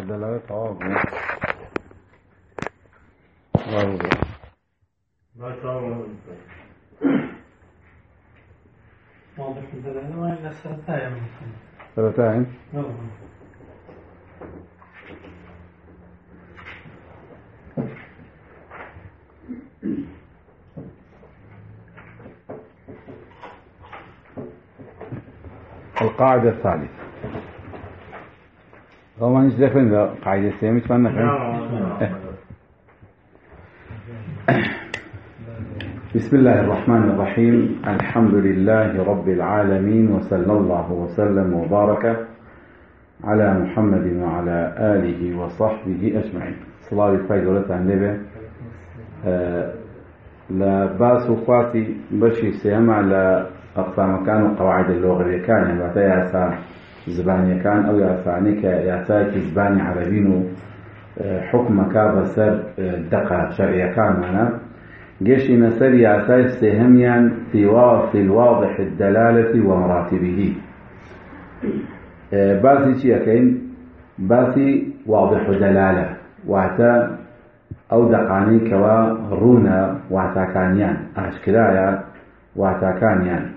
الدلالة طواب واضح الدلالة وإلا سرتايا سرتايا القاعدة الثالثة هو ما نجد فين ذا قاعدة الثانية مش بسم الله الرحمن الرحيم الحمد لله رب العالمين وصلى الله وسلم وبارك على محمد وعلى آله وصحبه أجمعين صلاة الفايدة عن لبه لا باس وخواتي بشي سيما على أقسام كان وقواعد اللغة كان يعني بعد ياسا زباني كان أو ياساني كياساك زباني عربين حكم كاب سر دقة شرعية كان معنا جيشي نسر ياسا سهميا في الواضح الدلالة ومراتبه باسي شيئين باسي واضح دلالة واعتا أو دقاني كوا رونا واعتا كانيان أشكرايا واعتا كانيان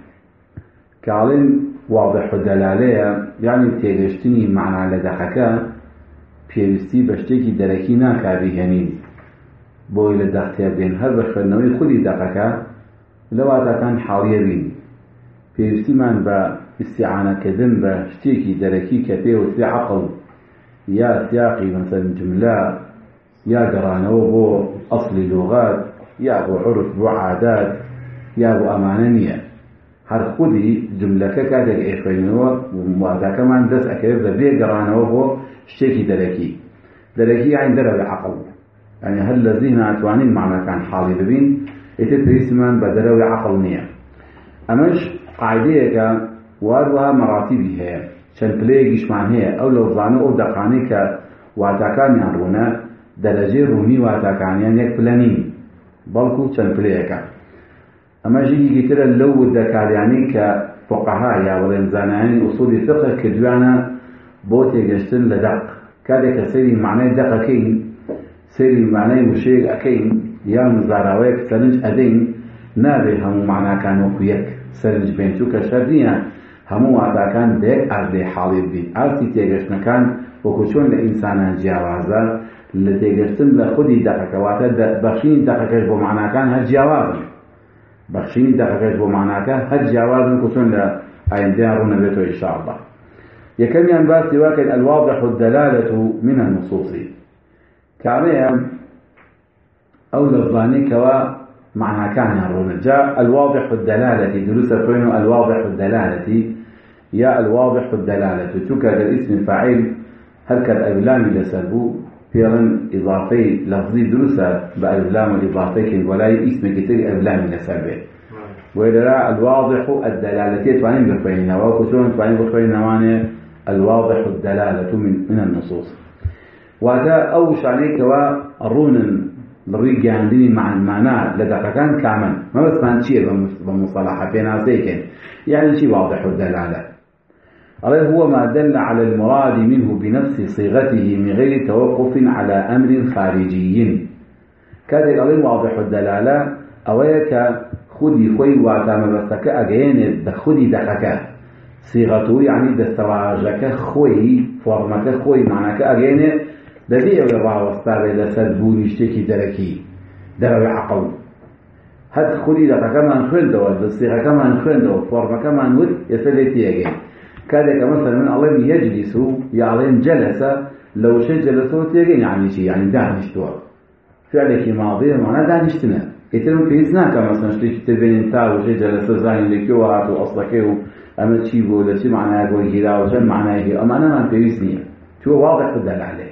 كالين واضح الدلالة يعني تيجشتني معنى لدقك بيستي بشتكي دركي ناكا بيهنين بوي لدقتها بين هر بخرنوي خودي دقك لو هذا كان حاليا بين بيستي من باستعانة كذن بشتكي دركي كبير وثي عقل يا سياقي مثلا جملة يا قرانو بو أصل اللغات يا بو عرف بو عادات يا بو أمانانية هر خودی جمله که کاتێک ئێخوێنەوە واتاکەمان دەست ئەکەوێت بە بێ گەڕانەوە بۆ شتێکی دەرەکی یان دەرەوەی عەقڵ یعنی هەر لە زیهن ئەتوانین معناکان حاڵی ببین ئیتر پێویستمان بە دەرەوەی عەقڵ نییە ئەمەش قاعدەیەکە واروها مەراتیبی هەیە چەند پلەیەکیشمان هەیە ئەو لەوزانە ئەو دەقانەی کە واتاکانیان ڕوونە دەرەجەی ڕوونی واتاکانیان یەک پلە نین بەڵکو چەند پلەیەکە أما جيجي كتير اللو الدكالياني كفقهاء يا ولنزاناني أصول الفقه كدوانا بوتي جشتن لدق كذا كسيري معناه دقكين سيري معناه مشير أكين يا مزاراويك سرنج أدين نابي همو معناه كانوا كويك سرنج بينتو كشردينا همو عدا كان ديك أرضي حالي بي أرضي تيجشنا كان وكشون لإنسانا جاوازا لتيجشتن لخدي دقك واتا بخشين دقكش بمعناه كان هالجاوازا بخشيني دقيقة بو معناك هل جواز كسون لا عندنا رونا بيته إن شاء الله يكمل ينبغي سواك الواضح الدلالة من النصوص كعليا أو لفظاني كوا معنى كان يرونا جاء الواضح الدلالة دروس كونه الواضح الدلالة يا الواضح الدلالة تكاد الاسم فاعل هل كالأبلام لسلبو فيرا إضافي لفظي دروسة بأبلام الإضافي ولا اسم كتير أبلام لسلبه وإذا الواضح الدلالة توانين بخوينها وكسون توانين بخوينها الواضح الدلالة من النصوص وهذا أو شعنيك والرون الريق عندني مع المعنى لدى كان كامل ما بس كان شيء بمصطلحة بين عزيكين يعني شيء واضح الدلالة هو ما دل على المراد منه بنفس صيغته من غير توقف على أمر خارجي كذلك الأمر واضح الدلالة أويك خودي خوي وعتام بسك أجين دخودي دقك صيغته يعني دستواجك خوي فرمك خوي معناك أجين بدي أولى واستابع لسدبوني اشتكي دركي درو عقل هاد خودي دقك ما نخندو الصيغة كما نخندو فرمك ما نود يسلتي أجين كذلك مثلا من الله يجلس يعلم جلس لو شيء جلسه تيجي يعني شيء يعني دانشتوا فعلك ماضي معناه دانشتنا يتم في إثناء كما مثلا شيء تبين انت وشيء جلس زين لك وعط وأصلك وأما شيء ولا شيء معناه يقول كذا وشيء معناه هي أما أنا ما بيسني شو واضح الدل عليه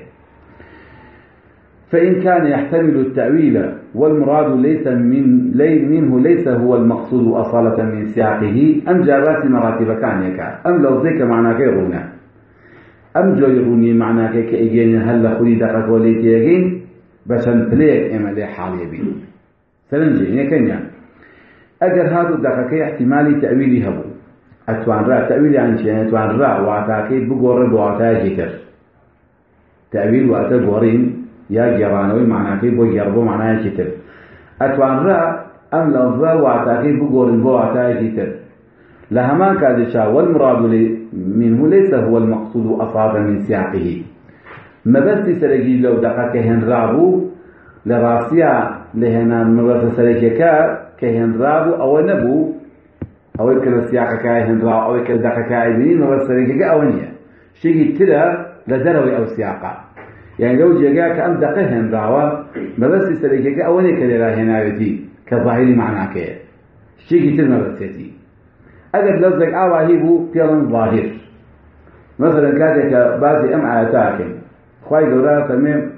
فإن كان يحتمل التأويل والمراد ليس هو المقصود أصالة من سياقه أم جابات مراتب كانك أم لو ذيك معناك يرونا أم جيروني معناك كإيجين هل خلي دقك وليت يجين بشن بليك إمالي حالي بين سلنجي كنيا أجر هذا دقك احتمالي تأويلي هبو أتوان رأى تأويلي عن شيء أتوان رأى وعتاكي بقور وعتاكي تر تأويل وقتا قورين يا جيرانوي معناكي بو يربو معناه كتر أتوان را أم لفظة وعتاكي بو قورين بو عتاكي كتر لهمان كادشا والمراد منه ليس هو المقصود أصابا من سياقه ما بس سرقي لو دقا كهن رابو لراسيا لهنا ما بس سرقيكا كهن رابو أو نبو أو يكل السياق كهن رابو أو يكل دقا كايبين ما بس سرقيكا أو نية شيء ترى لدروي أو سياقا يعني لو جاءك أم دقهن رابو ما بس سرقيكا أو نية كلا هنا يتي كظاهري معناك شيء ترى ما بس يتي أجد لفظك أواهيبو فعلا ظاهر مثلا كاتك بعض أم آياتاكم خواهي قولا تمام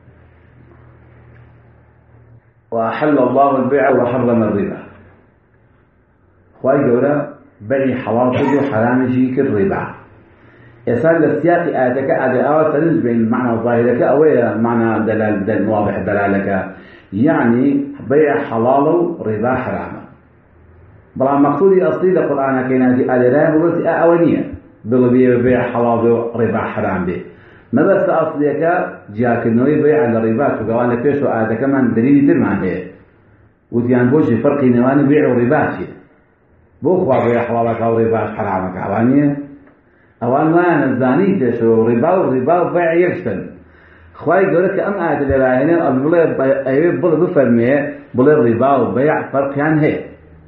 وأحل الله البيع وحرم الربا خواهي قولا بيع حلال وحرام شيك الربا يسال السياق آياتك أدعاء تنز بين معنى ظاهرك أو معنى دلال واضح دلالك يعني بيع حلال ربا حرام بلا مقصودي أصلي للقرآن كينا في آلران وبس أولية بيع حلال ربا حرام به ما بس أصليك جاك النوي بيع الربا وقال لك فيش وآيات كمان دليل ترمى عليه وديان بوش فرق نواني بيع وربا شيء بوخوا بيع حلالك أو ربا حرامك أوانية أوان ما نزاني تشو ربا وربا بيع يكشتن خواهي يقول لك أم آيات الإلهية بلا بفرمي بلا الربا وبيع فرق يعني هي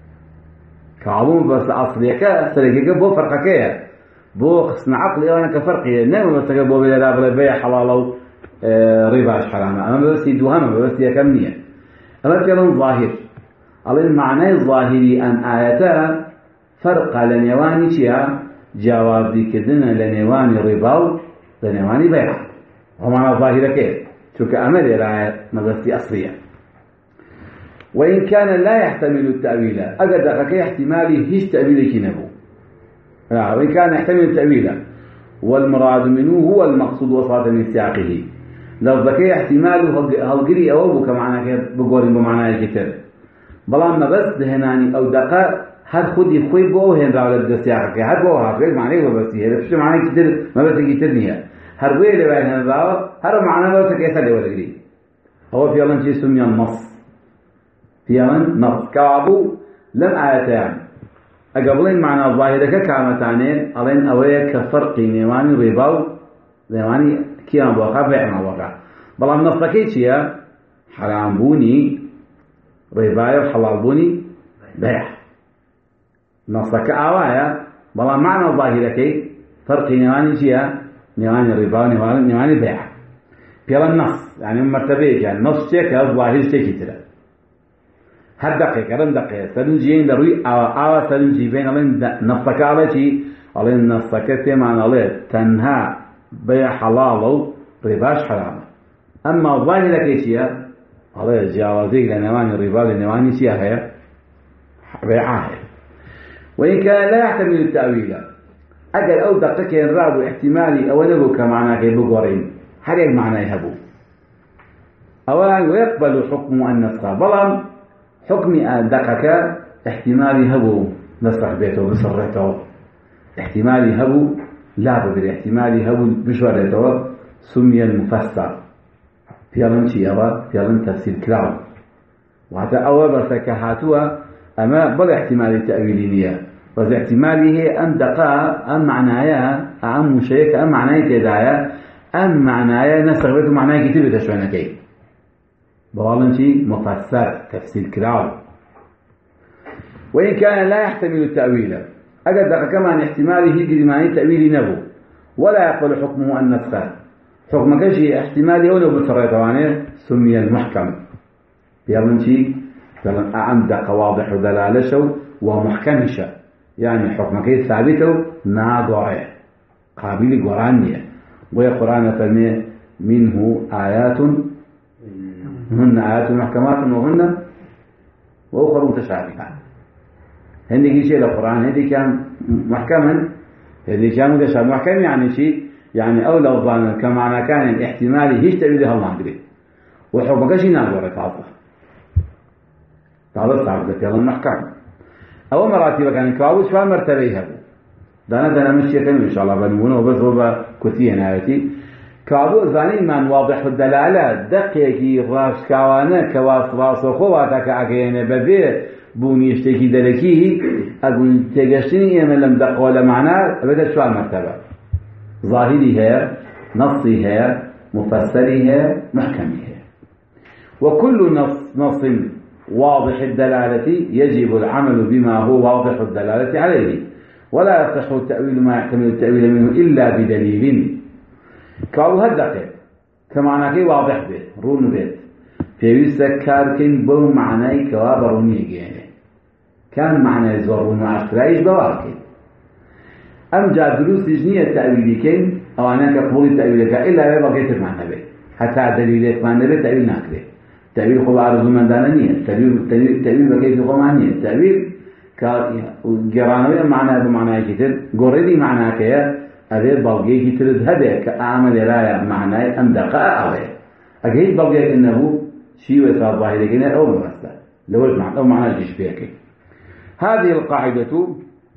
كعبون بس أصليك سرقيك بو فرقك بو خصنا عقلي وأنا كفرقي نعم بس بو بلا بيع حلال أو ربا حرام أما بس يدوهم بس يكمنيه أما كلام ظاهر على المعنى الظاهري أن آياتا فرق لنيواني شيا جواب كدنا لنيواني ربا لنيواني بيع ومعنى ظاهر كيف شو كأمل الآية مدرسة أصلية وإن كان لا يحتمل التأويل أقدر كي احتمالي هيش تأويل كنبو وإن كان يحتمل التأويل والمراد منه هو المقصود وصاد من سياقه لو ذكي احتماله هالقري أو كمعنى بقول بمعنى كتير بلان ما بس دهناني أو دقة هاد خدي خوي بو هن راولد السياق هاد بو هافك معنى بس هي بس معنى كتير ما بس كتير نية هربي اللي بين هذا هذا معنى بس كيسا اللي ولا قري هو في الله شيء سمي النص في من نص كعبو لم آيتان أقبلين معنى الظاهرة كامتانين ألين أوية كفرق نيواني رباو نيواني كيان بوقع بيعنا بوقع بلا من نصكيش يا حرام بوني رباية وحلال بوني بيع نصك آوايا بلا معنى الظاهرة فرق نيواني شيا نيواني رباو نيواني بيع بيلا النص يعني مرتبه كان نص شيك الظاهر شيك ترى هر دقيقة رم دقيقة سرنجين دروي أو سرنجي بين ألين نصك على شيء ألين نصك تمان ألين تنها بيع حلال رباش حرام أما الظاهر كيشيا ألين جوازيك لنواني الربا لنواني شيا هي بيعاه وإن كان لا يحتمل التأويل أجل أو دقيقة ينراد احتمالي أو نبو كمعنى كي بقورين هل معنى يهبو أولا ويقبل حكم النسخة بلان حكم دقك احتمالي هبو نسخ بيته بصرته احتمالي هبو لا بدل احتمالي هبو بشورته سمي المفسر فيلن شيئا فيلن تفسير كلاو وحتى أول برسكهاتوا أما بل احتمالي تأويلية بس احتمالي هي أن دقاء أم معنايا أم مشيك أم معنايا تدايا أم معنايا نسخ بيته معنايا كتير تشوينا كي بوالنشي مفسر تفسير كلاو وإن كان لا يحتمل التأويل أجد كمان احتماله يجري معنى تأويل نبو ولا يقبل حكمه النسخ حكم كشي احتمالي ولو بصريطوانه سمي المحكم بيالنشي فلن أعمدق واضح دلالشه ومحكمشه يعني حكم كي ثابته ناقعه قابل قرانية وقرآن فرمي منه آيات هن آيات محكمات وهن وأخر متشابهات هندي شيء القرآن هندي كان محكما هندي كان متشابه محكم يعني شيء يعني أولى الظن كمعنى كان الاحتمال هيش تبيده الله قريب وحكمك شيء ناقور تعرف يلا المحكم أول مراتب كان كاوس فمرتبه دانا مشي كم إن شاء الله بنونه وبس هو كتير نهايتي كابو زاني من واضح الدلالة دقيقي راس كوانا كواس راس وخواتك أكينا ببي بونيشتكي دلكي أقول تجشتني من لم دقول معنا أبدا شو المرتبة ظاهري هي نصي هي مفسري هي محكمي هي وكل نص واضح الدلالة يجب العمل بما هو واضح الدلالة عليه ولا يصح التأويل ما يحتمل التأويل منه إلا بدليل كاو هدقه كمعنى كي واضح به رون بيت في كاركن بو معنى كوا بروني يعني كان معنى زورون وعشرايش بواكي أم جاء دروس جنية تأويلي كين أو أنا كقبول التأويل إلا بقيت المعنى به حتى دليلات معنى به تأويل ناكله تأويل خو عرض من دانانية تأويل بكيف خمانية تأويل كجرانوية معنى بمعنى كتير قردي معنى كيا أبي بلغي كتير هذا كأعمل راية معنى أم دقاء أوي أكيد بلغي إنه شيء وصار ظاهر كنا أو ممثل لو معنى أو معنى جيش فيك هذه القاعدة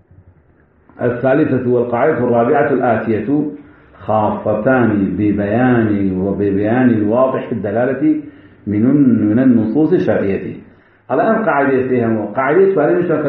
الثالثة والقاعدة الرابعة الآتية خاصتان ببيان الواضح الدلالة من النصوص الشرعية على أن قاعدة فيها قاعدة سؤالين مش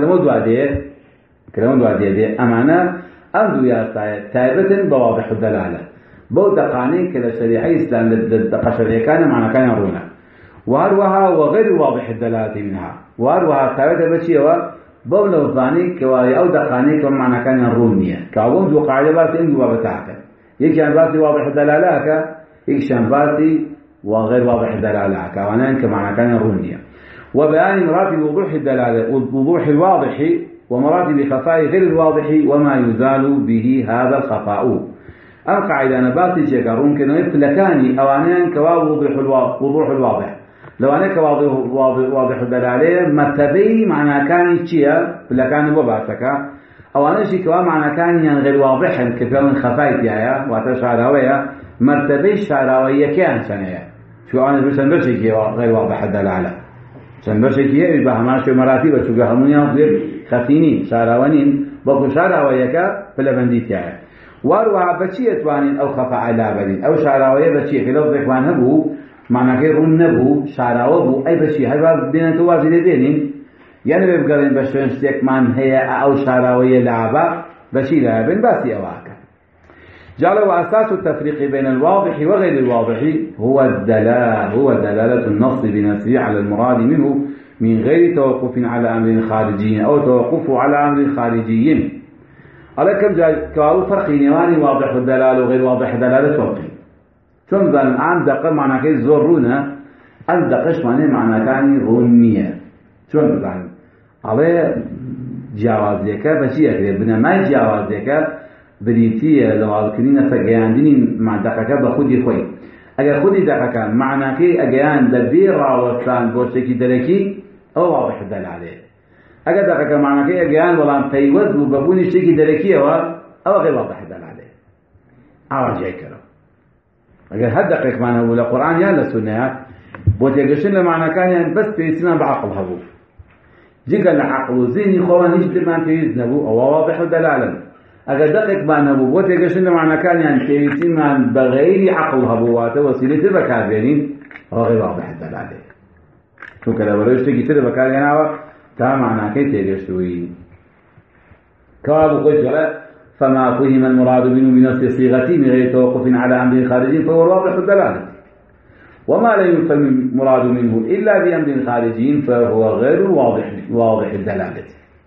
كلام دوادية أمانة أمدو يا تائبة بواضح الدلالة بود قانين كلا شريعي إسلام للدقة شرعية كان معنى كان يرونا وهروها وغير واضح الدلالة منها وهروها تائبة بشيوة بول الظاني كواي أو دقاني كم معنى كان يرونية كأبون دو قاعدة باتي إن بابتاعك يكشان باتي واضح الدلالة يكشان باتي وغير واضح الدلالة كوانا كمعنى كان يرونية وبيان مراتب وضوح الدلالة وضوح الواضح ومراتب خفاء غير الواضح وما يزال به هذا الخفاء القاعدة أنا باتي شكرون كانوا يفلكاني أوانيان وضوح الواضح لو أنا واضح الدلالة مرتبي معنى كان شيء فلكان وباسك أو أنا شيء كوا معنى كان يعني غير واضح كفاية خفايت يايا وتشعراوية مرتبي شعراوية كان سنة شو أنا بس غير واضح الدلالة سنبرشكيه يبقى هماش مراتب وشو همونيا غير خفينين شعراوانين بقول شعراوية فلبنديتها واروا بشيء توانين أو خفاء على بدين أو شعراوية بشيء في لفظ إخوان هبو معنى كي رون نبو شعراوه بو أي بشيء هاي بينا توازي لدينين يعني بيبقرين بشون شتيك من هي أو شعراوية لعبة بشيء لعبين باسي أواكا جعلوا أساس التفريق بين الواضح وغير الواضح هو دلالة النص بنفسه على المراد منه من غير توقف على أمر خارجي أو توقف على أمر خارجي على كم كانوا فرق نواني واضح الدلالة وغير واضح الدلالة توقف شون ذا الآن دقة معنى كي زورونا أن دقش معنى كان رونية شون ذا على جوازيك بشيء بنا ما جوازيك بريتية لو عالكنين سجاندين مع دقة بخودي خوي أجا خودي دقة معنى كي أجان دبيرة وسان بوشكي دلكي أو واضح الدلالة أجا دقة معنى كي أجان ولا تيوز وببوني شكي دلكي أو غير واضح الدلالة أو جاي كلام أجل هدقك معنا ولا قرآن يا لسنة بوتيجشن لمعنى كان يعني بس تيسنا بعقل هبو جيجا العقل وزيني خوان يجد ما تيزنا بو أو واضح دلالا أجل دقك معنا بوتيجشن لمعنى كان يعني تيسنا بغير عقل هبو وسيلة بكاربينين أو غير واضح دلالا شو كذا ولا يشتكي ترى بكاربينا تا معنى كي تيجشوي كابو قلت فما فهم المراد منه بنفس صيغته من غير توقف على أمر خارجي فهو واضح الدلالة وما لا يفهم المراد منه إلا بأمر خارجي فهو غير واضح الدلالة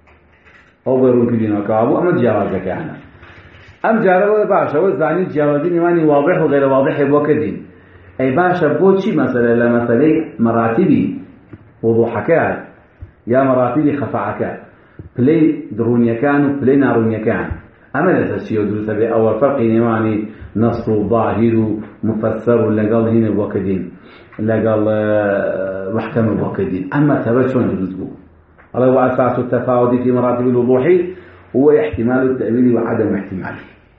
أو غير كلنا كابو أما تجاوزك أنا أم جاربه باشا والزاني تجاوزين يعني واضح وغير واضح بوكدين أي باشا بوتشي مثلا لمثلا مراتبي وضوحك يا مراتبي خفاعك بلي درونيا كان وبلي نارونيا كان أما الشيء يدرس به أول فرق نواني نص ظاهر مفسر لقال هنا بوكدين لقال محكم بوكدين أما ثبت شلون يدرسه هذا هو أساس التفاوت في مراتب الوضوح هو احتمال التأويل وعدم احتماله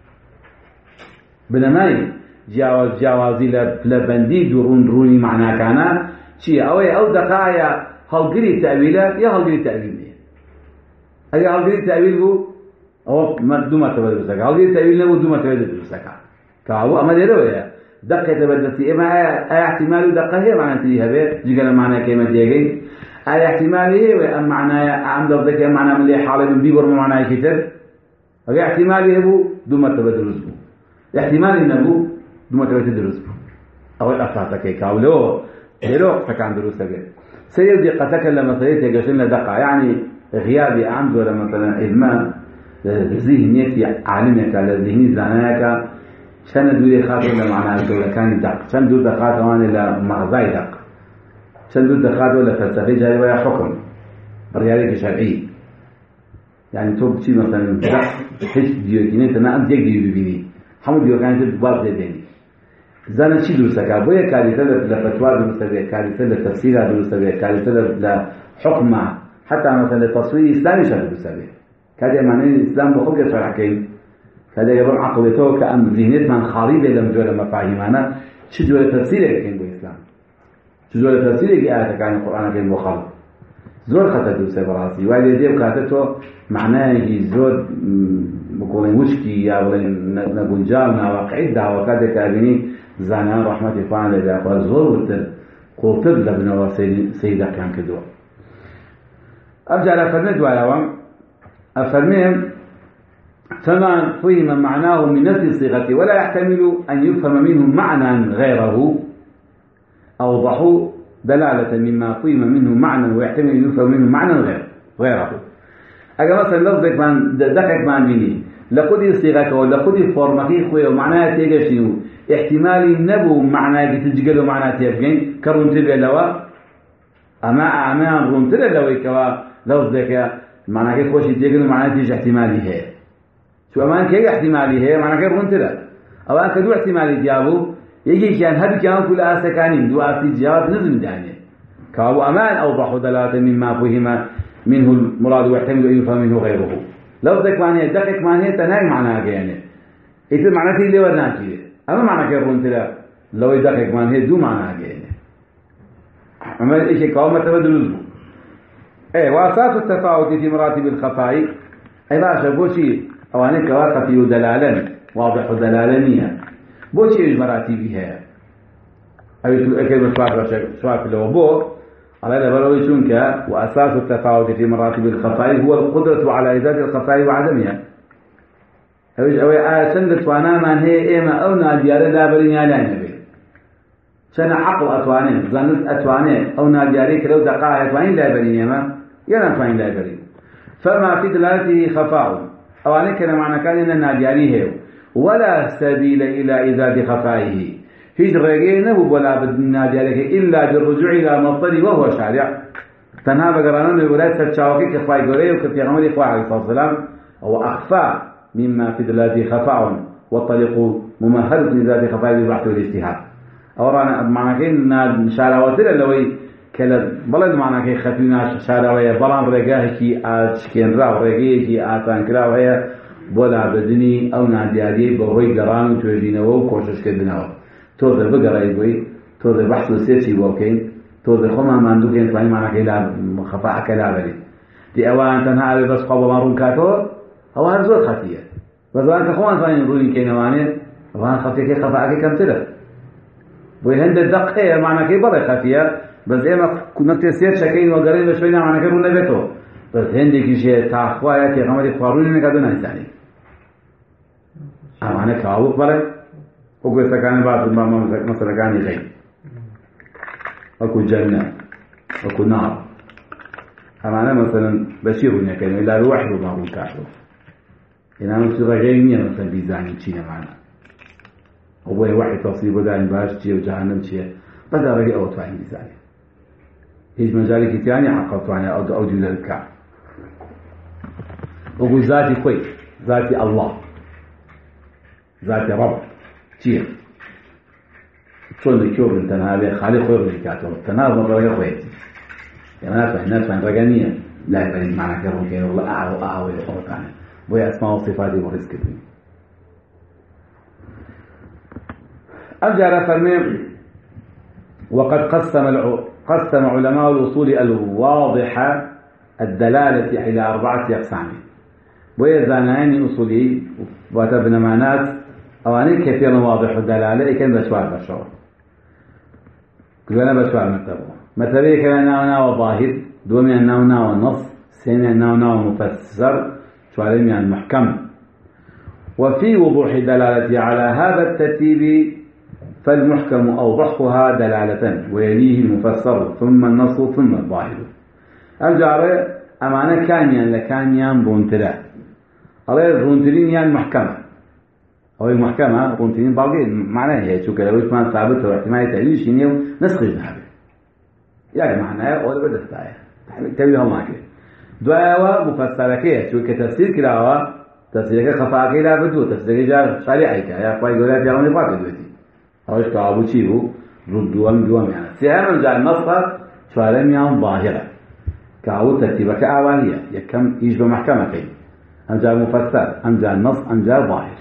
بنماي جوازي لبندي دروني معناه كان شيء أو دقايا هالقري تأويله يا هالقري تأويله أي هالقري تأويله أو ما دوما تبدل بسكا هذه تأويل نبود دوما تبدل بسكا كأبو أما ديره ويا دقة تبدلتي إما احتمال دقة هي معنى تريها به جينا معنى كلمة ديجي احتمال هي وأم معنى عم لفظك معنى من اللي حالة من بيبر معنى كتير احتمال هو دوما تبدل رزبه احتمال إنه دوما تبدل رزبه أو أفاتك كاولو هيرو فكان دروسه به سيدي قتك لما سيدي قشلنا دقة يعني غيابي عنده ولا مثلا إدمان ذهنيتي عالمك على ذهني زناك شن دوري خاطر لمعنى الدولة كان دق شن دور دقات وان إلى مغزاي دق شن دور دقات ولا فلسفة جاي ويا حكم ريالي شرعي يعني توب شيء مثلا دق هيش ديوكيني تنا أنت يجي بيبيني حمود ديوكان تبغى تديني زنا شيء درسك أبويا كارثة لفتوى درسك كارثة لتفسير درسك كارثة لحكم حتى مثلا تصوير إسلامي شر درسك كذا معناه الإسلام بخوف يشرح كين كذا يبرم عقلته كأن ذهنيت من خاربة لم جوله مفاهيمنا شو جوله تفسيره كين بالإسلام شو جوله تفسيره كآيات كان القرآن كين مخالف زور خطأ درسه براسي وعلى ذي وكاتته معناه زور بقولين مشكي يا ولا نقولجالنا واقعي دعوة كذا كابيني زانان رحمة فان لله زور قلت لابن سيدة كان كدوا أرجع لفرمت وعلى أفرميهم فما فهم معناه من نفس الصيغة ولا يحتمل أن يفهم منه معنى غيره أوضحوا دلالة مما فهم منه معنى ويحتمل أن يفهم منه معنى غيره أجا مثلا لفظك من دقك من مني لقد صيغته ولقد فورمكي خويه ومعناه تيجي احتمال النبو معناه تجيله معناه تيجين كرونتبه لوا أما رونتبه لوا كوا لفظك معناه كي خوش يتيجن معناه تيجي احتمالي هي شو أمان كي احتمالي هي معناه كي رونت له أو أن كدو احتمالي ديابو يجي كان هذا كان كل أسكانين دو أسجاب نزل دانية كأو أمان أوضح دلالة مما فهم منه المراد ويحتمل أن يفهم منه غيره لو ذاك معناه دقيق معناه تناي معناه يعني إذا معناه تيجي ورنا كذي أما معناه كي رونت له لو دقيق معناه دو معناه يعني أما إيش كأو ما تبدل وأساس التفاوت في مراتب الخفاء أيضا شبوشي أو أنك واقفي دلالا واضح دلالانية بوشي مراتبها أي كلمة سواء لو بو على البلوي شنك وأساس التفاوت في مراتب الخفاء هو القدرة على إزالة الخفاء وعدمها أو سندت وانا من هي إما أو ناديار لا برينيا لا نبي شنا عقل أتوانين زنت أتوانين أو نادياري كلو دقائق أتوانين لا برينيا ما يلا أتوانين لا برين فما في دلالته خفاء أو أنا كنا معنى كان إن نادياري هي ولا سبيل إلى إزالة خفائه هيج رجينا ولا بدنا ذلك إلا بالرجوع إلى مصدره وهو شارع تنها بقرانا من ولاية الشاوكي كفاي قريه وكفي غمر إخوة عليه الصلاة والسلام هو أخفى مما في دلاته خفاء والطريق ممهد لذات خفاء بالبحث والاجتهاد أورانا معنى كين شاراواتنا لوي كلا بلد معنى كي خفينا شاراوية بلان رجاهكي أشكين راو رجاهكي أتانكرا وهي بولا بدني أو ناديادي بهوي قران وتوجينه وكوشش كدنه توذر بقرأي بوي توذر بحث السياسي وكين توذر خما ما عنده كين فاهم معنا كلا خفاء كلا بدي دي أوان تنها على بس قبل مارون كاتور أوان زود خطية بس أنت خوان فاهم روين كين وانه أوان خطية كي خفاء كي كم تلا بوي هند الدق هي معنا كي برا خطية بس إما كنا تسير شكين وقرين بشوينا معنا كي رونا بيتو بس هندي كي شيء تأخويا كي خمدي فاروني نكادونا إنساني أنا كاوك برا وقلت كان بعض مثلا كان يغيب أكو جنة أكو نار أنا مثلا بشير هنا كلمة لا روح وما هو كافر إن أنا مش غيرني مثلا بيزاني تشينا معنا هو واحد تصيب دائما باش تشي وجهنم تشي بدأ رجع أو توعين بيزاني هيج مجالك تاني عقلت عنه أو جل الكعب وقول ذاتي كويس ذاتي الله ذات رب تير شلون الكور انت هذا خالي خير اللي كاتب تناظر مرة خويتي يعني الناس فاهم رجانية لا يبين معنى كرم كين والله أعو يقول كان وهي أسماء وصفات ورزق كبير أرجع فرمي وقد قسم علماء الوصول الواضحة الدلالة إلى 4 أقسام وهي زانين أصولي وتبنى معنات أواني كثيرا واضح الدلالة كان بشوار بشور كلنا بشوار مثلا كان ناو ظاهر دومي ناو النص سين ناو مفسر شوارين يعني محكم. وفي وضوح الدلالة على هذا الترتيب فالمحكم أوضحها دلالة ويليه المفسر ثم النص ثم الظاهر. الجارة أمانة كانيان لكانيان رونتلا على رونتلين يعني محكمة أو المحكمة رونتلين باقي معناه هي شو كذا ويسمى ثابت واحتمال تأويل شينيو نسخ ذهبي يعني معناه ولا بدأ تاعه تأويلها معك دعوة مفسرة كيه شو كتفسير كلاوة تفسير كخفاء كلا بدو تفسير جار شريعي كيا قاي قولات يا روني فاكر دوتي أوش كابو شيبو ردوام دوام يعني سهم جار نصر شوالم يوم ظاهرة كأو ترتيبك أولية يكم يجب محكمة كي أم جاء مفسر أم جاء النص أم جاء ظاهر.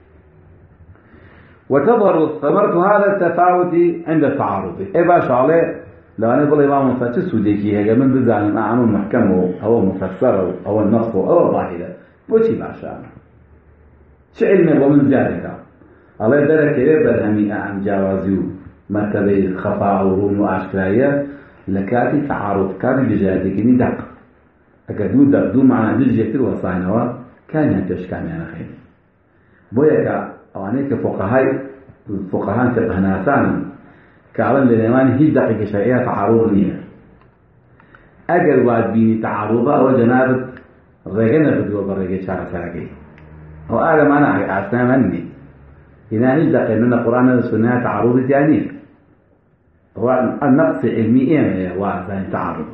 وتظهر ثمرة هذا التفاوت عند التعارض باش عليه لو أنا بقول إمام مفسر سوديكي هذا من بزعل معه محكم أو مفسر أو النص أو ظاهرة وشي باشا شعلم ومن ذلك الله درك برهمي عن جوازه مرتبة خفاء ورون وأشكالية لكاتي تعارض كان بجهادك إني دق أكدو دق دو معنى دجيتر وصاينوا كان ينتج كان يعني خير بويا كأوانيك فقهاء تقهناسان كعلم للإيمان هي دقيقة شيئية تعارض ليه أجل واد بيني تعارضه أو جنابة رجعنا بدو برجع شارع سرقي أو أعلم أنا أسلم مني هنا هي دقيقة من القرآن والسنة تعارض يعني هو النقص علمي وعزان تعارض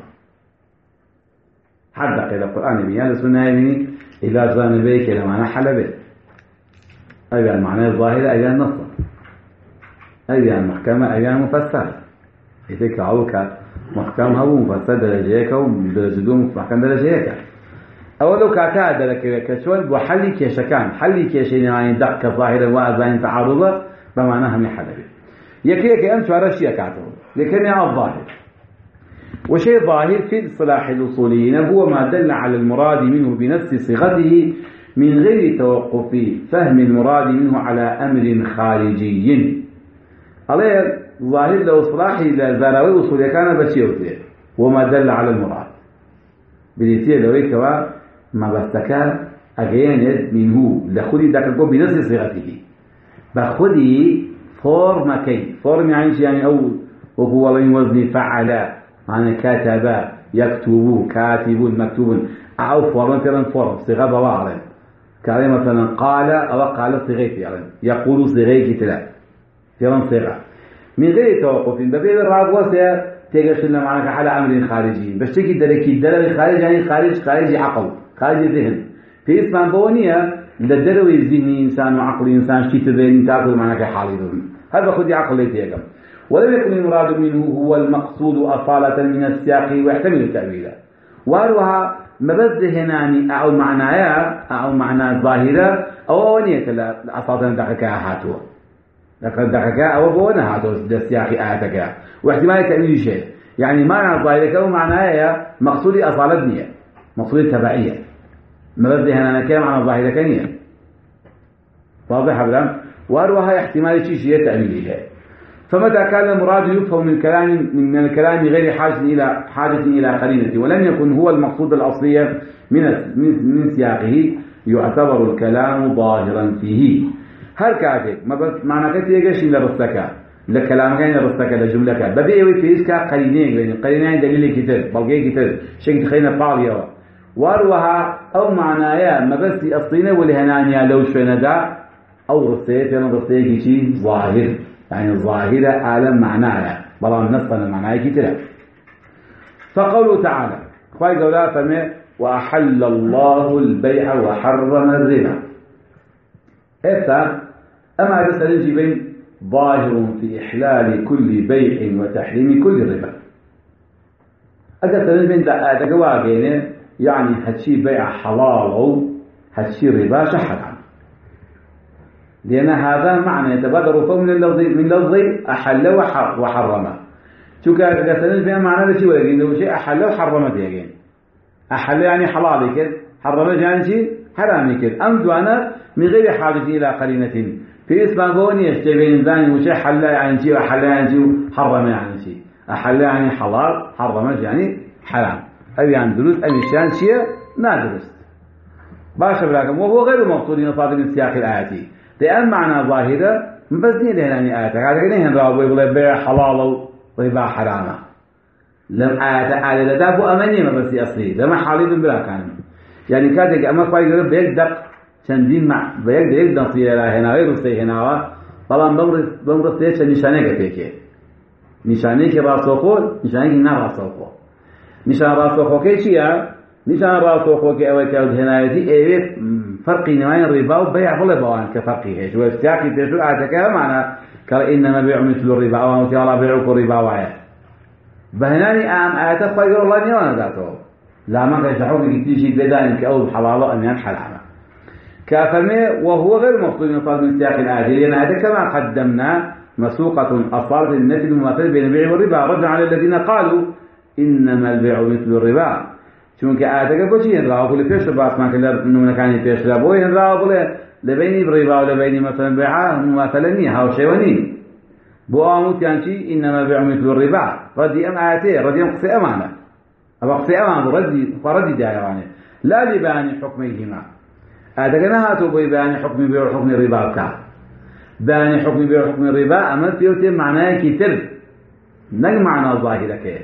حد قيل القرآن بيان السنة يعني إلى جانبيك لما نحل به أي المعنى الظاهر أي النص أي المحكمة أي المفسر إذا عوك محكمة ومفسر درجيك ودرجدوم محكم درجيك أولو كاتا درك كشول وحلي كيشكان حلي كيشين يعني دق ظاهرا وعزان تعارضه بمعناها من حل به يكيك أنت ورشيك كاتو لكن الظاهر وشيء ظاهر في اصطلاح الأصوليين هو ما دل على المراد منه بنفس صيغته من غير توقف فهم المراد منه على أمر خارجي عليه ظاهر لو اصطلاحي لزاروي أصولي كان بشيوته وما دل على المراد بديتيه لويك ما بستكار أغياند منه لخذي دكاكو بنفس صيغته بخذي فورم كي فورم يعني أو وهو من وزن فعل معنى كتب يكتب كاتب مكتوب أو فورم صيغة بوارد كلمة مثلا قال أو قال صيغة يعني يقول صيغة كتلا فورم صيغة من غير توقف ببيل الراب وسيا تيجي لنا معك على أمر خارجي بس تيجي الدليل خارج يعني خارج عقل خارج ذهن في اسم بونية للدلوي الذهني إنسان وعقل إنسان شيء تبين تأكل معك حالي هذا خذ عقل ليتيجم ولم يكن المراد منه هو المقصود أصالة من السياق ويحتمل التأويل وأروها مبز هناني أو معناها أو معنى ظاهرة أو أونية أصالة دقيقة هاتوا لقد دقيقة أو بونا هاتوا السياق آتك واحتمال تأويل شيء يعني معنى ظاهرة أو معناها مقصود أصالة نية مقصود تبعية مبز هناني كم معنى ظاهرة كنية واضح بلام وأروها احتمال شيء تأويله فمتى كان المراد يفهم من الكلام غير حاجة إلى قرينة ولم يكن هو المقصود الأصلي من سياقه يعتبر الكلام ظاهرا فيه هل كاتب معنى كتير يجيش لرستك لكلامك لرستك لجملك بدي فيسك قرينين دليل كتير بلغي كتير شيء تخينا باليا واروها أو معناها ما بس أصلينا ولهنانيا لو شندا أو رستيت أنا رستيت شيء ظاهر يعني الظاهرة عالم معناها بلان نصنا معناها كتير فقوله تعالى خواهي قولا فمي وأحل الله البيع وحرم الربا إذا أما بس نجي بين ظاهر في إحلال كل بيع وتحريم كل ربا أجل نجي بين دقواقين يعني هتشي بيع حلال أو هتشي ربا حرام لأن هذا معنى يتبادر فوق من لفظ أحل وحرم شو كان فيها معنى شيء ولا لو شيء أحل وحرمت يجين أحل يعني حلال كده حرم يعني شيء حرام كده أم دوانا من غير حاجة إلى قرينة في اسم بوني يشتبين ذاني وشي حل يعني شيء وحل يعني شيء حرم يعني شيء أحل يعني حلال حرم يعني حرام أبي يعني دروس أبي شان شيء نادرس باشا بلاكم وهو غير مقصود ينصاد من سياق الآية لأن معنى ظاهرة مبزني له يعني آياتك هذا كده هنرابو يقول بيع حلال وربا حرام لم آيات لدابو أمني ما بس أصلي لما حالي بلا كان يعني كاتك أما قاي يقول بيقدر شندين مع بيقدر يقدر صير هنا غير صير هنا طبعا بمرض صير نشانك فيك نشانك راسوخو نشانك نراسوخو نشان راسوخو كيشيا نشان راسوخو كأول كود هنايتي إيه فرق نوعين الربا وبيع ولا بوان كفرقه هيك واستياقي تشو أتكلم معنا قال إنما بيع مثل الربا أو تيارا بيعك الربا واحد بهناني أتفق الله نيوانا ذاته لا ما كان يشرحون كتير بدان كأول حلاله أم حرام كافرمي وهو غير مقصود يصال من سياق الآية لأن هذا كما قدمنا مسوقة أصالة النفي المماثل بين البيع والربا رد على الذين قالوا إنما البيع مثل الربا چونکە ئاەتەکە بۆچی هێنراوە بوو لە پێش باسمان کرد لە نمونەکانی پێشدا بۆی هێنراوە بڵێ لە بینی ڕیبا و لە بینی مەسەلەن بێعا مماثلە نییە هاوشێوە نین بۆ ئاموتیان چی ئینەمە البيع مثل الربا ڕەدی ئەم ئاەتەیە ڕەدی ئەم قسەی ئەمانە ئەوە قسەی ئەمان ڕەدی دایەوانێ لا لبیانی حکمەیهما ئاەتەکە نەهاتوو بۆی بەیانی حکمی بێع و حکمی ڕیبا بکات بەیانی حکمی بێع و حکمی ڕیبا ئەمە پێوتێ معنایەکی تر نەک معنای ظاهرەکەیە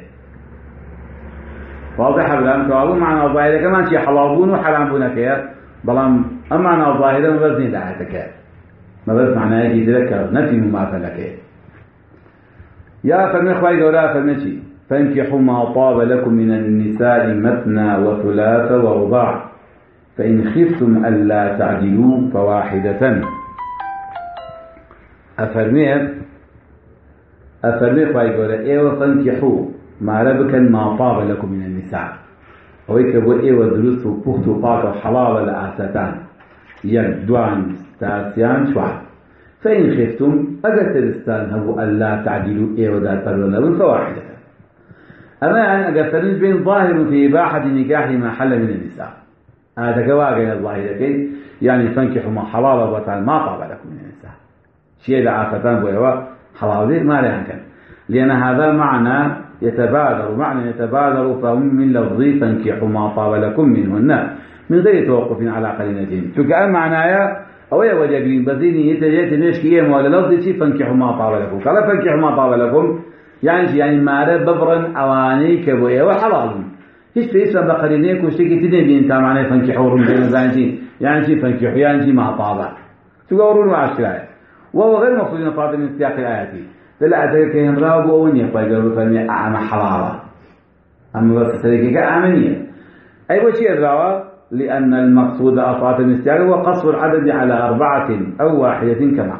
واضح بلام كابو معنى الظاهرة كمان شيء حلال بون وحرام بون كيا بلام أما معنى الظاهرة ما بس ندعتك ما بس معناه يتذكر نفي مماثلة كيا يا فرمي خواي دولا فرمي شيء فانكحوا ما طاب لكم من النساء مثنى وثلاث ورباع فإن خفتم ألا تعدلوا فواحدة أفرمي خواي دولا إيه فانكحوا ما لبكن ما طاب لكم من النساء ويك بو اي ودروس وبوخت وطاق وحلال لآساتان يدوان تاسيان شوع فإن خفتم أقتلستان هبو ألا تعدلوا اي وداتر لهم فواحدة أما يعني أقتلن بين ظاهر في إباحة نكاح ما حل من النساء هذا كواقع الظاهرة يعني فانكحوا ما حلال وطال ما طاب لكم من النساء شيء لآساتان بو ايوا حلال دي ما لها كان لأن هذا معنى يتبادر فهم من لفظي فانكحوا ما طاب لكم منهن من غير توقف على قرينتهم شو كأن معناها أو يا وجبين بزيني يتجيت نشكي ولا لفظي شيء فانكحوا ما طاب لكم قال فانكحوا ما طاب لكم يعني ما رب ببرا أواني كبوية وحلال هيش في اسم بقرينيك وشتكي تدين انت معناه فانكحوا رمزين زانتين يعني شيء فانكحوا يعني شيء ما طاب شو قولون وعشرة وهو غير مقصود نفاضل من سياق الآيات لا أتذكر هم رابو أوني قايلوا فمي أعمى حلالة أما بس تريكك أعمنية أي وشيء الروا لأن المقصود أطاعة الاستعارة هو قصر العدد على 4 أو 1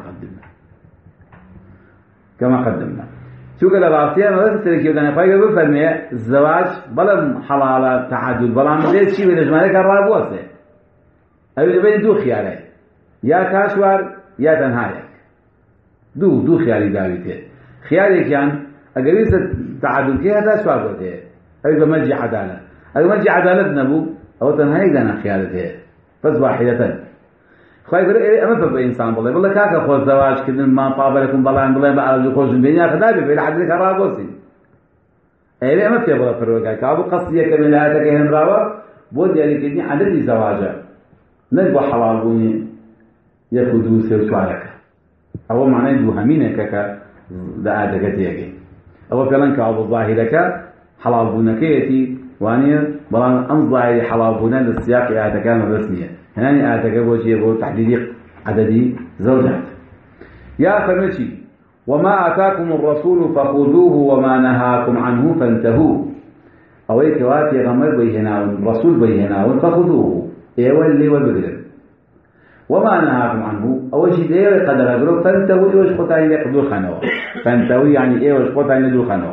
كما قدمنا شو قال الراسية ما بس تريكي وكان قايلوا فمي الزواج بلا حلالة تعدد بلا مدير شيء ولا جمالك الرابو أصله أبي بين دو خيارين يا كاشوار يا تنهايك دو خياري داويته خياري كان أجلس تعادل كي هذا سؤال قلته أيضا مرجع عدالة أيضا مرجع عدالة نبو أو تنهاي جانا خيارته بس واحدة خاي يقول أما فب إنسان بالله كاك أخو الزواج كذا ما طاب لكم بالله بقى الجوز الدنيا خدابي في الحد ذكر رابوسي أيه أما في بالله فروقا كابو قصية كملاتك هن راوا بود يعني كذي عدد الزواج نجوا حلال بني يكودو سوالك أو معناه دو همينة كك لآدك تيجي أو فلان كأبو ظاهرك حلال بنكيتي وانير بلان أم ظاهر حلال بنا للسياق آدك الرسمية هناني آدك بوشي يقول تحديد عدد زوجات يا فرمشي وما آتاكم الرسول فخذوه وما نهاكم عنه فانتهوا أو كواتي غمر بيهناون رسول بيهناون فخذوه اللي والبدر وما نهاكم عنه أول شيء إيه قدر أقول فانتهوا إيه وش قطعين يقدر خنوه فانتهوا يعني إيه وش قطعين يقدر خنوه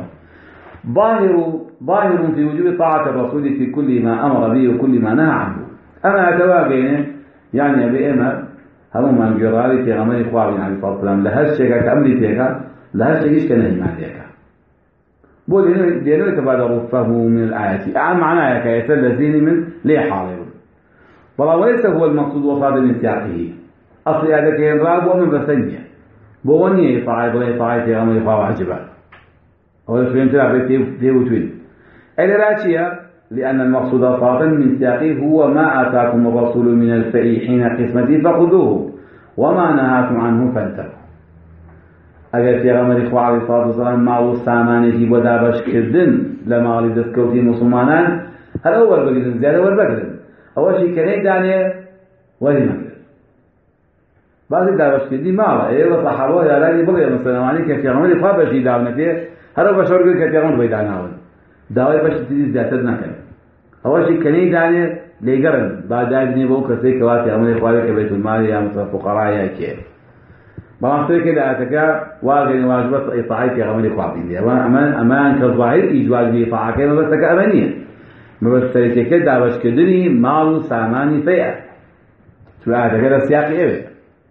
ظاهر في وجوب طاعة الرسول في كل ما أمر به وكل ما نهى عنه أما أتواقعين يعني أبي إمر هذا ما نجرالي في غمر إخوابين عليه الصلاة والسلام لهالشيء كأمري فيك لهالشيء إيش كنهي مع ذيك بقول لأنه يتبادر فهمه من الآيات أعلم معناه كيسل الذين من ليه حاضر وليس هو المقصود وصاد من سياقه أصل هذا كان راب ومن بسنية بوني طاعة في أمر إخوة واجبة أولا شوين تلعب في وتوين الراشية لأن المقصود صافا من سياقه هو ما آتاكم الرسول من الفيء حين قسمته فخذوه وما نهاكم عنه فانتهوا أجل في أمر إخوة عليه الصلاة والسلام معه سامانه ودابش كردن لما علي دسكوتي مسلمانان هل أول بقدن زيادة والبقدن أول شيء كان يدعني ولي مقدن بعض دابش كردي مالا إيه وصحابه يا لاني بغي مسلماني كفي أمر إخوة بشي داونته هل أول بشور قل كفي أمر بيداناون داوای باش تدیز زیاتر نکن. هواشی کنی دانه لیگرن بعد دادنی بو کسی که واتی امروز خواهی که بیت المال یا مثلا فقراء یا که. بامسته که دعاتك واجب واجبات إطاعتي غمر خواهی. امان كظاهر إجواز بإطاعة ما بس كأمانية. ما بس تريتك دعوش كدني مال سامان فيها. شو هذا كذا سياق إيه؟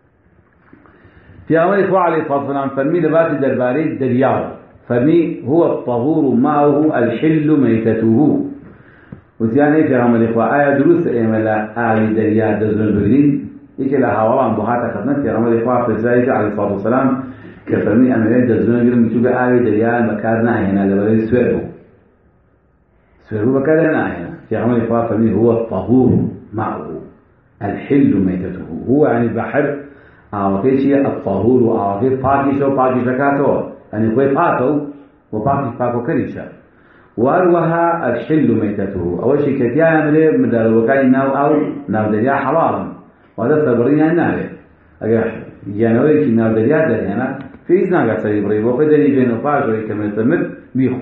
في أمر خواهي عليه الصلاة والسلام فرمي لباس درباري درياو. فرمي هو الطهور معه الحل ميتته وزيانه في عمل إخوة آية دروس إملا آل دريا دزنبرين إكلا حوالان بخاطة خطنا في عمل إخوة في الزايد عليه الصلاة والسلام كفرمي أملا دزنبرين متوقع آل دريا مكارنا هنا لبري سويرو مكارنا هنا في عمل إخوة فرمي هو الطهور معه الحل ميتته هو يعني البحر أعطي شيء الطهور أعطي باقي شكاته يعني خوي فاتو وباقي فاكو كريشة وأروها الحل ميتته أول شيء كتيا أمره مدار وكاي ناو ناو دريا حلالا وهذا سبرين النار أجا جانوي كي ناو دريا دريانا في إذن سريبري وقد دري بينه فاجوي كما يستمر بيخو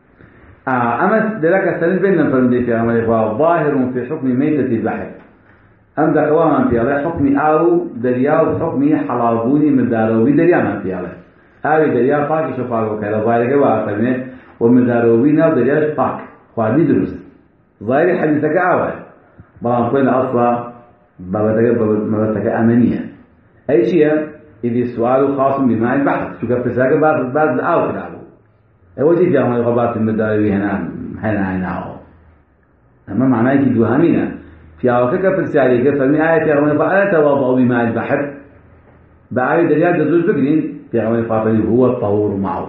أما دلك سنين بيننا فرمدي في عمل ظاهر في حكم ميتة البحر أم دقواما في عليه حكم أو دريا وحكم حلالبوني مداروي دريا من في عليه هاي دريا باقي شو فاقو كذا ظاهر كوا أفهمه ومداروينا ودرياش باق خوادي دروس ظاهر حديثك عوال بلان قلنا أصلا بابتك أمنية أي شيء إذا السؤال خاص بماء البحر شو كفساك بعد الآو كلابو أول شيء جاءهم الغبات المداروي هنا أما معناه كي دوهامينا في أوقات كفسالي كفرمي آية يا فأنا تواضعوا بماء البحر بآية دريا دزوج بقرين في عمل فاطمي هو الطهور معه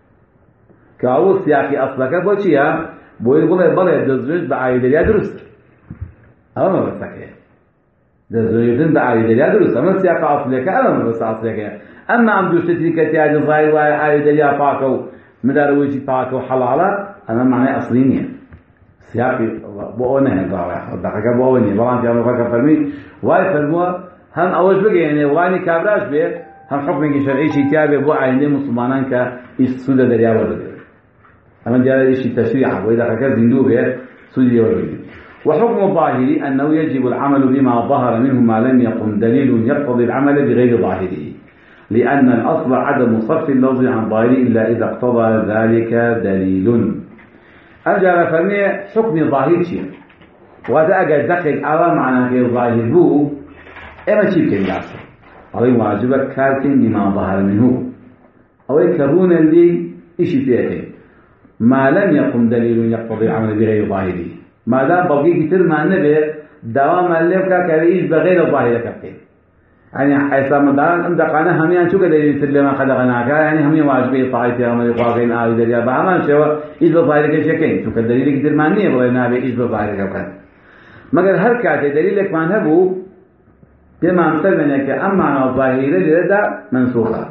كأول سياقي أصلك بوشيا بويقول بلا دزوج بآية دريا درست أما ما بسكه دزوجين بآية دريا درست أما سياق أصلك أما ما بس أصلك أما عم دوشتري كتير ظاهر وآية دريا فاكو مدارويجي فاكو حلالة أما معناه أصلينية سياقي بؤونه ضاوع دقيقة بؤوني بلان في عمل فاكر فرمي واي فرموا هم أوج بقى يعني واني كابراش بيه هم حكم شرعي شيء تابع بو عيني مسلمانان كسودة دريا ورد أما جاء شيء تشريع وإذا كان زندوب سودة ورد وحكم الظاهري أنه يجب العمل بما ظهر منه ما لم يقم دليل يقتضي العمل بغير ظاهره لأن الأصل عدم صرف اللفظ عن ظاهره إلا إذا اقتضى ذلك دليل أرجع فرمي حكم ظاهر شيء وهذا أجل دقيق أولا معنى غير ظاهر بو إما شيء كان يعصر أو واجبك كارتين بما ظهر منه أو يكرون اللي إشي فيه ما لم يقم دليل يقتضي العمل بغير ظاهره ما دام بقي كتير مع النبي دوام اللي كاكريش بغير الظاهر كتير يعني حيث مدان أم دقنا هم يعني شو كدليل سلما خلقناك يعني هم واجبي طاعتي عمل قاقين آوي دريا بعمان شو إيش بظاهر كشكين شو كدليل كتير معني بغير نابي إيش بظاهر كوكان مگر هر كاتي دليلك ما نبو بما مثلنا كأما الظاهرة لدى منسوخة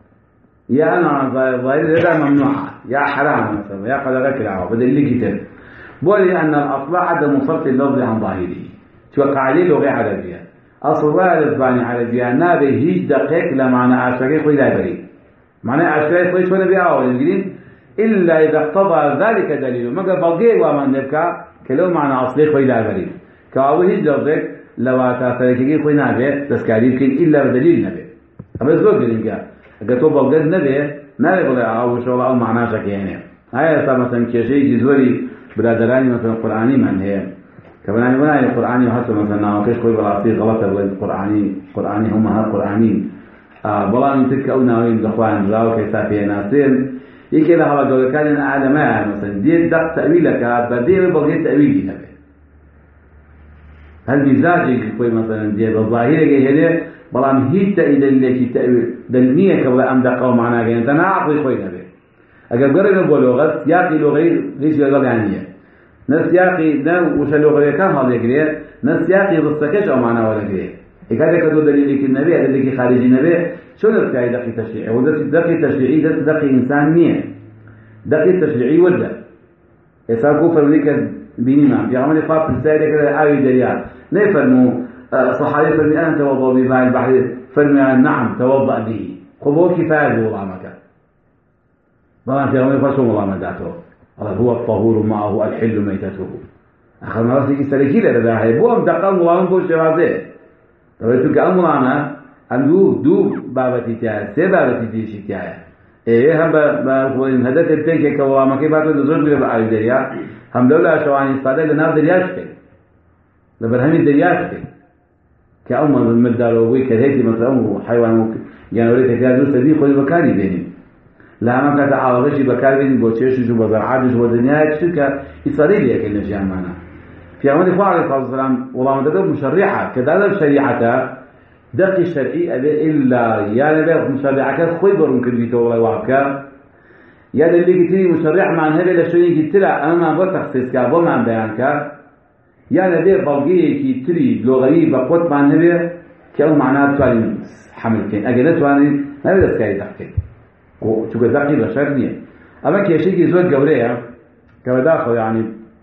يا أنا الظاهرة لدى ممنوعة يا حرام مثلا يا قدرك العوض بدل اللي كتير بولي أن الأصل عدم صرف اللفظ عن ظاهره شو قاعدين لغة عربية أصل الإسباني عربية نابي هيج دقيق لمعنى عشري خوي لا بريد معنى عشري خوي شو نبي أول الجديد إلا إذا اقتضى ذلك دليل ما قال بقي ومن نبكى كلو معنى أصلي خوي لا بريد كأول هيج دقيق لو أتفرجي خوي نابي تسكاري يمكن إلا بدليل نبي أما يزور دليل قالوا بقى نبي بلا أو شو أو معناه شكيانه هاي مثلا كشيء جزوري برادراني مثلا قرآني من هي كمان أنا القرآني وحتى مثلا ناقش كل براسي غلط القرآني هم هالقرآنيين بلان تلك أو ناوين الأخوان راو كيسافي ناسين يكي لها وقال كان أنا أعلم مثلا دي دق تأويلك بديل بقيت تأويلي نبي هل مزاجي كوي مثلا دي بالظاهرة هي بلان هيت تأييد اللي دلنية كبلا أم دقة ومعناه يعني تناعض خوي نبي أجل قرنا بلغة سياقي لغوي ليش يقول يعني نسياقي ده وش اللغة كان هذا يقرأ نسياقي ضستكش أو معناه ولا يقرأ إذا كذا دليل النبي دليل خارج النبي شو نسكاي دقي تشريعي وده دقي تشريعي ده دقي إنسان مية دقي تشريعي ولا يساقوا فرنيك بينما يا عملي قاب السائل كذا آية دليل نفرموا صحابي فرمي أنا توضأ بماء البحر فرمي نعم توضأ به خذوه كفاية والله مكان طبعا في عملي فشو والله ما دعته هو الطهور معه الحل ميتته آخر ما رأسي كسركي لده هاي بوهم دقام والله بوش جوازه طبعا تلك أمرانا عنده دو بابتي تاعي سي بابتي تيشي تاعي إيه هم بقولين هذا التنك كوالله ما كيف هذا الزوج بيبقى على الدريا هم لولا شواني صادق لنا درياش كي لبرهمي درياش كي كأمة المدار وكذا مثلا حيوان جانوري كذا سدي خذ بكاري بيني لا ما كذا عوضش بكاري بيني بوتشيش وجو بزرعات وجو الدنيا كذا إسرائيل يا كل نجيان معنا في عمر الإخوة عليه الصلاة والسلام والله ما تدور مشرعة كذا الشريعة دقي الشرعي إلا يا نبي مشرعة خوي برون كذي والله وعكا يا اللي كتير مشرع مع هذا الشيء كتير أنا ما بتخصص كابو ما بيانك يا نبي بلغي كتير لغوي بقوت مع النبي كأو معناه تواني حمل كين أجل تواني ما بدأ سكاي دقي وشو دقي بشرنيه أما كيشي زوج جوريه كبداخل يعني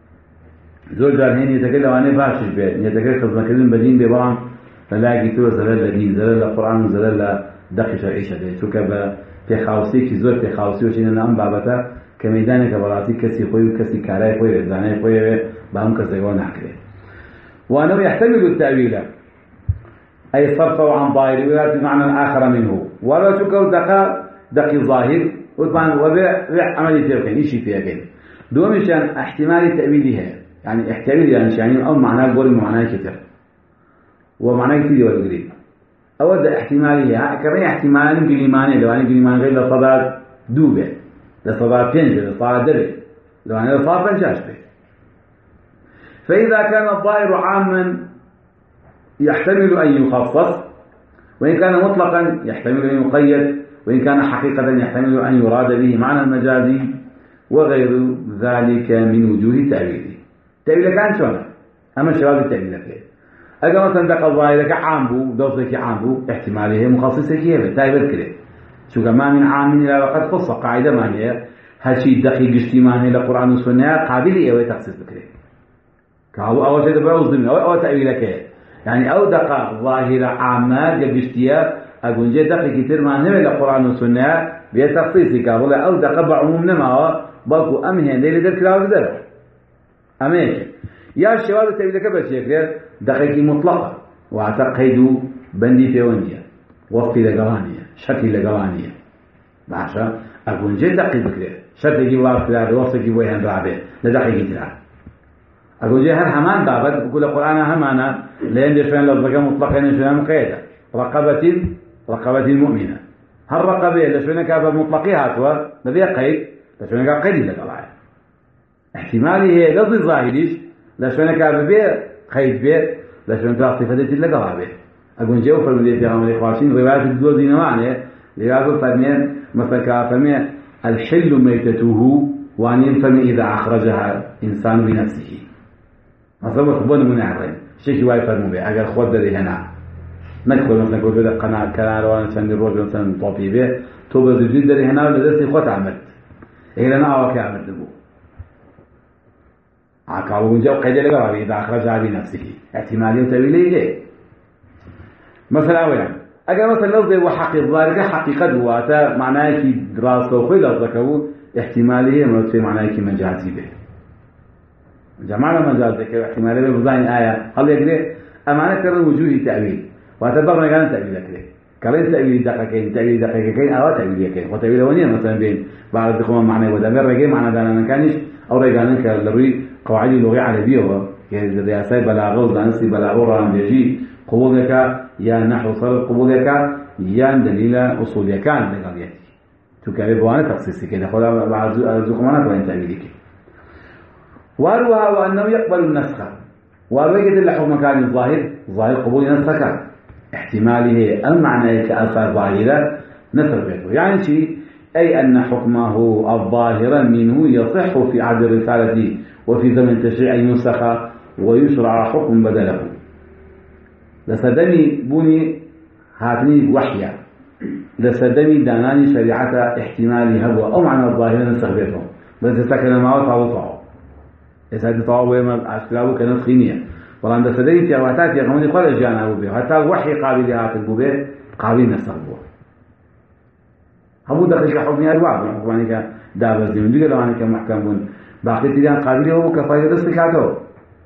زوج هني يتكلم عنه باشش بيت يتكلم خدمة كلمة بدين ببعض فلاقي تو زلل دين زلل القرآن زلل دقي شرعي شديد شو كبا في خاوسي كزور في خاوسي وشين الأم بابته كميدان كبراتي كسي خوي وكسي كاراي خوي زاني خوي بهم كسيوان حكله وأنه يحتمل التأويل أي صرفه عن ظاهر ويأتي معنى آخر منه ولا تكون دقي ظاهر وطبعا وبيع عملية تيوكين إيشي فيها كين دومشان احتمال تأويلها يعني احتمال يعني أو معناه قول معناه كتير ومعناه كتير والقريب أود احتمالية كمان احتمال بالإيمان لو أنا بالإيمان غير لصدار دوبة لصدار تنجل لصدار دري لو أنا لصدار بنجاش به فإذا كان الظاهر عاما يحتمل أن يخصص وإن كان مطلقا يحتمل أن يقيد وإن كان حقيقة يحتمل أن يراد به معنى المجازي وغير ذلك من وجوه التأويل تأويل كان شون أما شباب التأويل كيف أجا مثلا دق الظاهر كعامبو دوسك عامبو احتماله مخصص كيف تايبر كده شو ما من عام إلى وقد خص قاعدة معنية هالشيء دقيق اجتماعي للقرآن والسنة قابل أو تخصيص بكره كهو أول شيء تبعوز ضمن أو تأويل كيف يعني أو دق ظاهر عامة جبشتيا أقول جد دقيق كتير معنيه للقرآن والسنة بتخصيص كهو أو دق بعموم نما باكو أمهن ليلة ذكر كلاو ذر أميك يا الشباب التأويل كبس يكره دقيق مطلقة واعتقدوا بندي فيونية وفق لقرانية شكل لقرانية بعشا أقول جد دقيق بكره شرط يجي واقف لا وصل يجي وين رابع لدقيق ترى أقول جد هر حمان بابد بقول القرآن همانا لين دشان لفظك مطلقا نشان مقيدة رقبة المؤمنة هل رقبة لشان كابا مطلقها سوا نبي قيد لشان كابا قيد لقرانية احتمالي هي لفظ ظاهريش لشان كابا بيه قيد بيه لشان كابا صفة لقرانية أقول جاو فرمي في عمل إخواتين روايات الدول دي نوعانية روايات فرميان مثلا كافرميان الحل ميتته وأن ينفرمي إذا أخرجها إنسان بنفسه مثلا خبون من عرين شيء واي فرمو به أجر خود ده هنا ندخل مثلا كل ده قناة وانا سند الروج مثلا طوفي به توبة جديد ده هنا ولا ده سيخوت عملت إيه لنا أوكي عملت بو عكاو جاو قيد لقرابي إذا أخرجها بنفسه احتمالي وتبيلي جاي مثلا أولا أجا مثلا لفظ وحقيق ظاهر حقيقة واتا معناه كي دراسة وخيل لفظكه احتمالية مرتفع معناه كي مجازي به جمعنا مجازي كي احتمالية بفضاين آية هل يقول أمانة كرر وجوه تأويل واعتبرنا كان تأويل كده كرر تأويل دقيقين أو تأويل كين وتأويل ونيا مثلا بين بعض الدخوان معناه ودمر رجع معناه دانا ما كانش أو رجعنا كالروي قواعد اللغة عربية كذا رياسة بلاغة ودانسي بلاغة رام بيجي قبولك يا نحو صرف قبولك يا دليل أصولي كان لقضيتي تكابي بوانا تخصيصي كده خلا بعض الزقمانات وين تأويلك واروها وأنه يقبل النسخة واروي كده اللحو مكان الظاهر قبول نسخك احتماله المعنى كأثار ظاهرة نسر بيته يعني شيء أي أن حكمه الظاهر منه يصح في عهد الرسالة وفي زمن تشريع ينسخ ويشرع حكم بدله لسدمي بني هاتني وحيا لسدمي داناني شريعة احتمالي هو أو معنى الظاهر نسخ بيته بس سكن معه طاوطعه إذا هذا طاوة ويما أشكاله كنسخينية والآن لسدمي تيواتات يقومني قال جانا أبو بيه حتى الوحي قابل هات أبو بيه قابل نسخ بيه همو دقيقة حكمي أدواب حكماني كدابز دي من جيجا لواني كمحكمون باقي تليان قابل هو كفايدة استكاته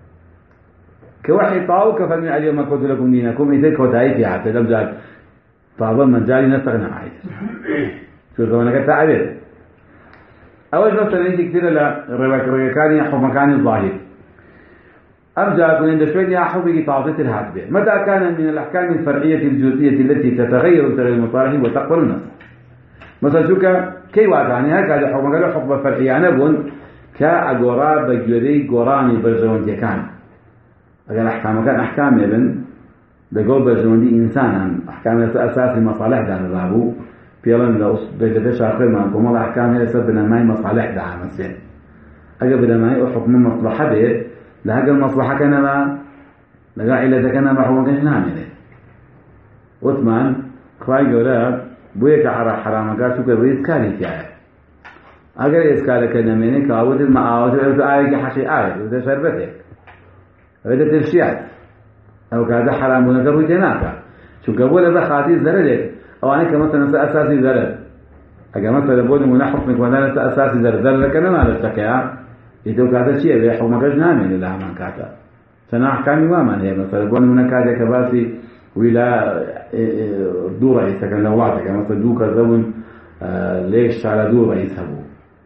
كوحي طاو كفلمي عليهم ما كنت لكم دينكم إذا كوتاي في حتى لم زال فأظن من جالي نستغنى عايز شو زمانك تعبير أول مثلا يجي كثير للرواكان يحكم مكان الظاهر أرجع أن عند شوية حكم تعطيت الهاتف متى كان من الأحكام الفرعية الجزئية التي تتغير تغير المصالح وتقبل النص مثلا شو كي واتعني هكذا حكم قالوا حكم فرعي أنا بقول كأجورا بجوري جوراني برزون كان أجل أحكام كان أحكام ابن بقول برزون دي إنسانا أحكام أساس المصالح ده الرابو بيلان لو بجدش آخر ما نقوم على أحكام هي سبب نماي مصالح ده مثلا أجل بنماي حكم المصلحة ده لهذا المصلحة كان ما لقى علة كان ما هو كان نعمله عثمان خواي جورا بويك على حرام قال شو كبريت كاري فيها أجل إسكال كنا مني كأود المعاود وآية حشي آية وده شربته وده ترشيات أو كذا حرام ونكبر جناك شو قبول بخاتي زرده أو أنا كمثلا أساسي زرد أجا مثلا بقول منحط من كمان أساسي زرد كنا ما نشتكيها إذا كذا شيء بيحو ما جزنا من الله ما كذا سنا أحكام ما هي مثلا بقول من كذا كباسي ولا دورة يسكن لواتك مثلا دوك زمن ليش على دورة يسحبوا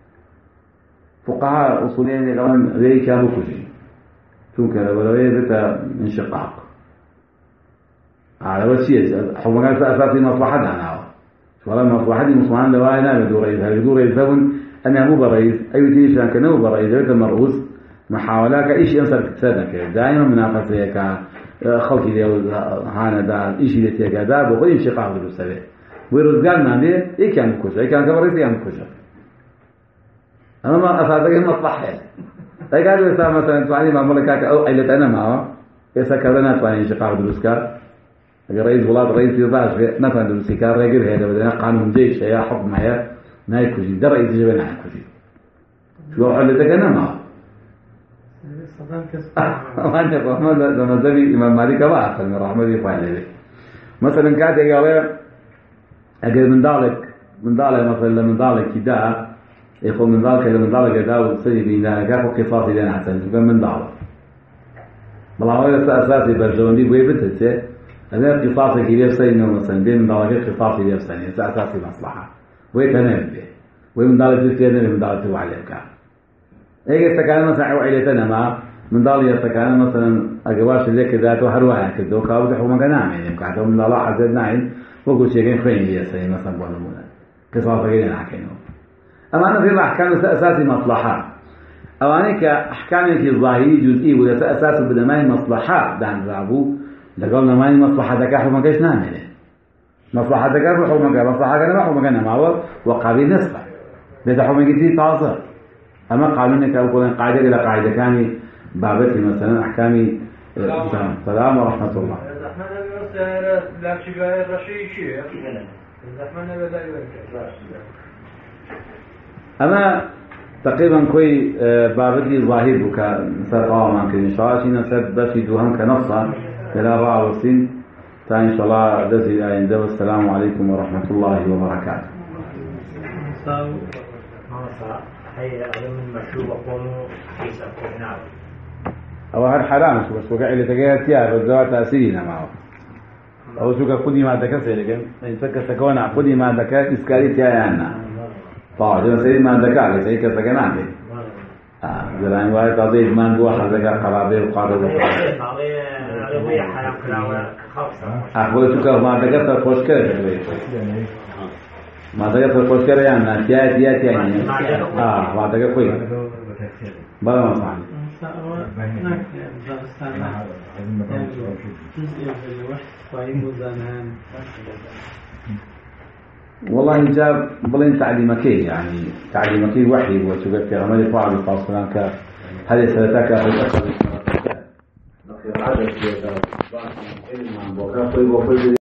فقهاء أصولين الآن ذي كانوا كذي شو كذا ولا ذات انشقاق على وشيء حكمات أساسي مصلحة أنا ولا مصلحة مسلمان لوانا بدور رئيس هذا بدور رئيس أنا مو برئيس أي شيء كان كنو برئيس هذا مرؤوس محاولة كإيش ينصر كتسادة كده دائما منافسة كخلق اليوم هانا دا إيش اللي تيجي دا بقول انشقاق بالسبب ويرزقنا عنده إيه كان كوشة إيه كان كبرئيس كان كوشة أنا ما أصدق المصلحة أي قالوا إذا مثلا تواني ما ملكك أو علة أنا معه إذا كذا تواني انشقاق بالسكار رئيس بلاد رئيس يضاش مثلا بالسكار رجل هذا بدنا قانون جيش يا حكم هيا ما يكوجي ده رئيس جبنا يكوجي شو علتك أنا معه وأنت رحمة لما زبي إمام مالك ما أصل من رحمة يفعل ذلك مثلا كاتب يقول أجل من ذلك مثلا من ذلك كده يقول من ذلك إلى من ذلك كده وتصير بينا كافو قصاصي لنا حسن يقول من ذلك بلا هو أساسي برجون دي بيبتة هذا قصاصي كده سينه مثلا بين من ذلك قصاصي كده سنة أساسي مصلحة ويتنام به ومن ذلك يستيقظ من ذلك توعي كان إيه استكان مثلا وعيلتنا ما من ذلك استكان مثلا أجواش اللي كذا وهروها كذا وكابد حكم كنام يعني كعدهم من الله عز وجل وقول شيء خير هي سي مثلا بقولنا قصاص غير حكينا أما أنا في الأحكام أساسي مصلحة أو أنا كأحكام في الظاهري جزئي ولا أساس بدماء مصلحة دان رابو لقولنا ما هي مصلحة ذكاء حكم كيش نعمله مصلحة ذكاء حكم كذا مصلحة كذا ما حكم كذا ما هو وقابل نسبة بيت حكم كذي تعصر أما قانونك أو كون قاعدة إلى قاعدة كاني بابتي مثلا أحكامي السلام ورحمة الله. أما تقريبا كوي بابتي ظاهر بك مثل قوام كذا إن شاء الله شيء نسد بس يدوهم كنصا إلى رأى وسين إن شاء الله دزي عنده والسلام عليكم ورحمة الله وبركاته. هي من مشروب قومه كيس القناع أو هذا حرام بس وقع اللي تجاه تيار والزواج تأثيرنا معه أو شو كقولي ما ذكرت لكن يتذكر سكونا قولي ما ذكرت إسكالي تيانا طبعا جل سيد ما ذكر سيد كسكنا عليه زمان واحد قضية ما نقول حذكر قرابة وقارب عليه حرام كلاوة خاصة أقول شو ما ذكرت خوشكر ما ذكرت خوشكر يعني تيا يعني ما ذكر كوي بلا ما صحيح والله جاب بلين تعليمك يعني تعليمك وحي وتقول في رمضان فاعل صلى الله عليه وسلم هذه سلتك في الأخر